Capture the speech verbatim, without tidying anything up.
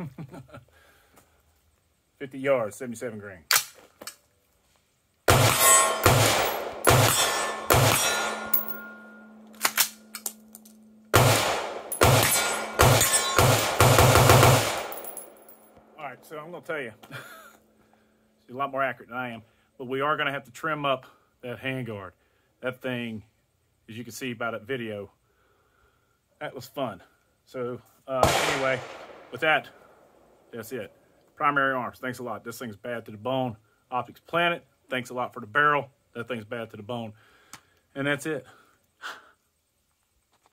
fifty yards, seventy-seven grain. All right, so I'm gonna tell you, she's a lot more accurate than I am, but we are gonna have to trim up that handguard. That thing, as you can see by that video, that was fun. So uh, anyway, with that, that's it. Primary arms, thanks a lot. This thing's bad to the bone. Optics Planet, thanks a lot for the barrel. That thing's bad to the bone. And that's it.